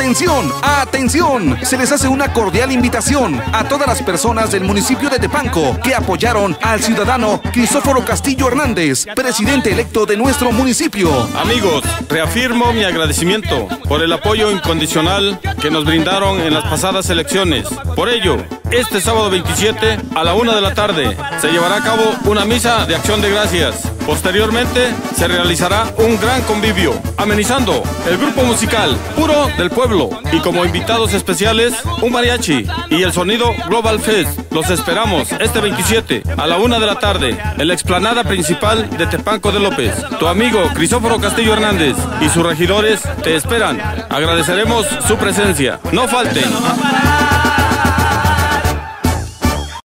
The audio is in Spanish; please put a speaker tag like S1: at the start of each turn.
S1: ¡Atención! ¡Atención! Se les hace una cordial invitación a todas las personas del municipio de Tepanco que apoyaron al ciudadano Crisóforo Castillo Hernández, presidente electo de nuestro municipio.
S2: Amigos, reafirmo mi agradecimiento por el apoyo incondicional que nos brindaron en las pasadas elecciones. Por ello, este sábado 27 a la 1 de la tarde se llevará a cabo una misa de acción de gracias. Posteriormente se realizará un gran convivio, amenizando el grupo musical Puro del Pueblo y como invitados especiales un mariachi y el sonido Global Fest. Los esperamos este 27 a la 1 de la tarde en la explanada principal de Tepanco de López. Tu amigo Crisóforo Castillo Hernández y sus regidores te esperan. Agradeceremos su presencia. No falten.